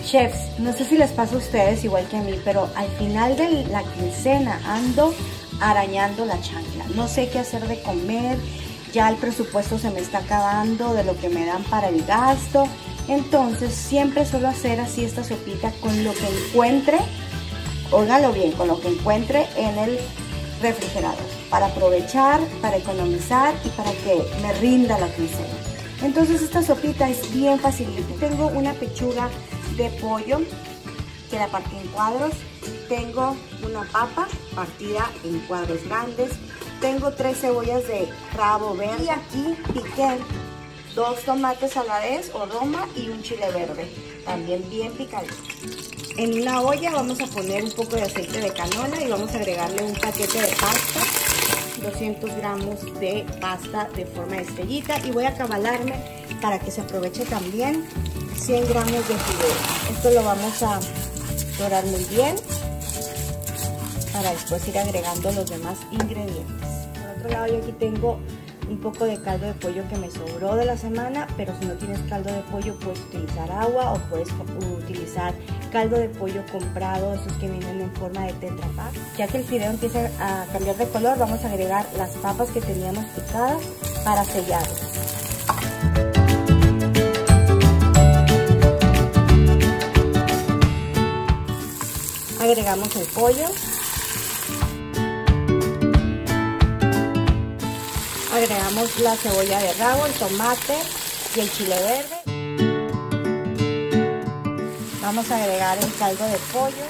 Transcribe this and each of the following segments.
Chefs, no sé si les pasa a ustedes igual que a mí, pero al final de la quincena ando arañando la chancla. No sé qué hacer de comer, ya el presupuesto se me está acabando de lo que me dan para el gasto. Entonces siempre suelo hacer así esta sopita con lo que encuentre, óigalo bien, con lo que encuentre en el refrigerador, para aprovechar, para economizar y para que me rinda la quincena. Entonces esta sopita es bien facilita. Tengo una pechuga de pollo que la partí en cuadros, tengo una papa partida en cuadros grandes, tengo 3 cebollas de rabo verde y aquí piqué 2 tomates a la vez o roma y un chile verde, también bien picadito. En una olla vamos a poner un poco de aceite de canola y vamos a agregarle un paquete de pasta, 200 gramos de pasta de forma de estrellita, y voy a acabalarme para que se aproveche también 100 gramos de fideo. Esto lo vamos a dorar muy bien para después ir agregando los demás ingredientes. Por otro lado, yo aquí tengo un poco de caldo de pollo que me sobró de la semana, pero si no tienes caldo de pollo puedes utilizar agua o puedes utilizar caldo de pollo comprado, esos que vienen en forma de Tetra Pak. Ya que el fideo empieza a cambiar de color, vamos a agregar las papas que teníamos picadas para sellarlas. Agregamos el pollo. Agregamos la cebolla de rabo, el tomate y el chile verde. Vamos a agregar el caldo de pollo.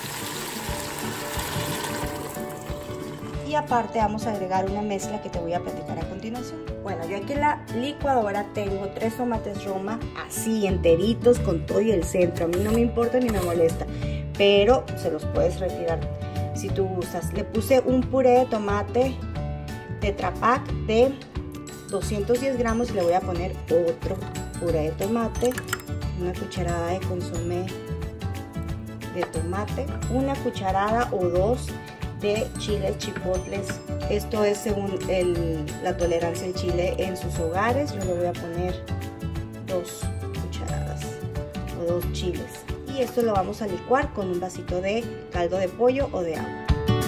Y aparte vamos a agregar una mezcla que te voy a platicar a continuación. Bueno, yo aquí en la licuadora tengo 3 tomates roma así enteritos con todo y el centro. A mí no me importa ni me molesta, pero se los puedes retirar si tú gustas. Le puse un puré de tomate Tetra Pak de 210 gramos y le voy a poner otro puré de tomate, una cucharada de consomé de tomate, una cucharada o 2 de chiles chipotles. Esto es según la tolerancia al chile en sus hogares. Yo le voy a poner 2 cucharadas o 2 chiles. Y esto lo vamos a licuar con un vasito de caldo de pollo o de agua.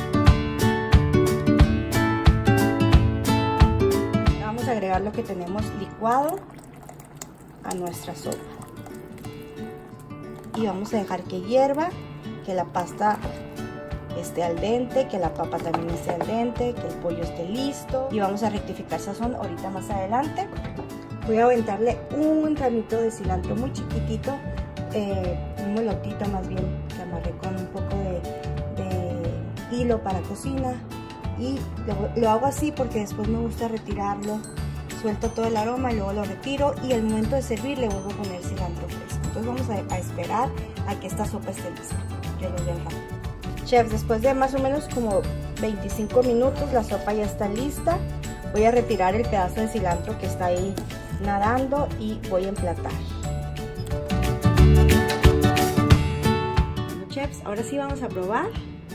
Vamos a agregar lo que tenemos licuado a nuestra sopa. Y vamos a dejar que hierva, que la pasta esté al dente, que la papa también esté al dente, que el pollo esté listo. Y vamos a rectificar sazón ahorita más adelante. Voy a aventarle un ramito de cilantro muy chiquitito, un molotito más bien, que amarré con un poco de hilo para cocina. Y lo hago así porque después me gusta retirarlo, suelto todo el aroma y luego lo retiro, y al momento de servir le vuelvo a poner cilantro fresco. Entonces vamos a esperar a que esta sopa esté lista. Yo lo voy a dejar. Chefs, después de más o menos como 25 minutos la sopa ya está lista. Voy a retirar el pedazo de cilantro que está ahí nadando y voy a emplatar. Bueno, chefs, ahora sí vamos a probar.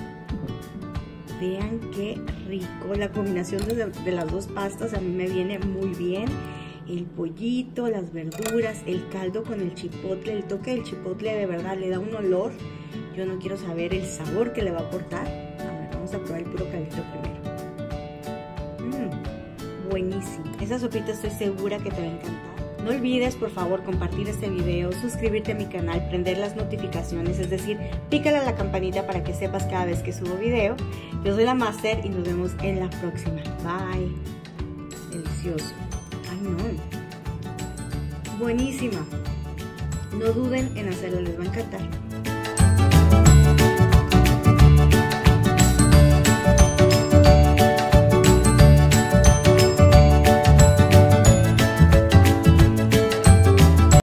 Vean qué rico, la combinación de las dos pastas a mí me viene muy bien. El pollito, las verduras, el caldo con el chipotle, el toque del chipotle de verdad le da un olor. Yo no quiero saber el sabor que le va a aportar. A ver, vamos a probar el puro caldito primero. Buenísimo. Esa sopita estoy segura que te va a encantar. No olvides, por favor, compartir este video, suscribirte a mi canal, prender las notificaciones, es decir, pícale a la campanita para que sepas cada vez que subo video. Yo soy la Master y nos vemos en la próxima. Bye. Delicioso. Ay, no. Buenísima. No duden en hacerlo, les va a encantar.